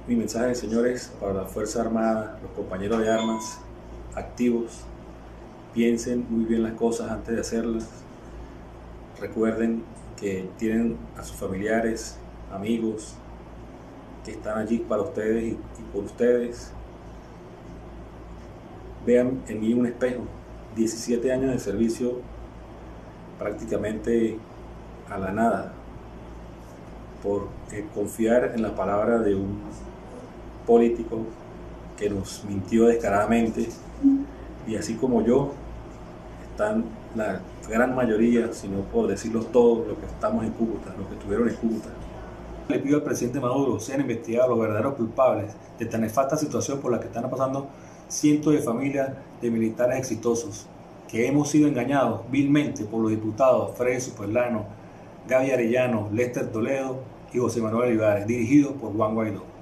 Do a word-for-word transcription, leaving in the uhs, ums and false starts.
Mi mensaje, señores, para la Fuerza Armada, los compañeros de armas activos, piensen muy bien las cosas antes de hacerlas. Recuerden que tienen a sus familiares, amigos, que están allí para ustedes y, y por ustedes. Vean en mí un espejo. diecisiete años de servicio prácticamente a la nada, por eh, confiar en la palabra de un político que nos mintió descaradamente, y así como yo están la gran mayoría, si no puedo decirlos todos, los que estamos en Cúcuta, los que estuvieron en Cúcuta. Le pido al presidente Maduro sean investigados los verdaderos culpables de tan nefasta situación por la que están pasando cientos de familias de militares exitosos, que hemos sido engañados vilmente por los diputados Freddy Superlano, Gaby Arellano, Lester Toledo y José Manuel Olivares, dirigidos por Juan Guaidó.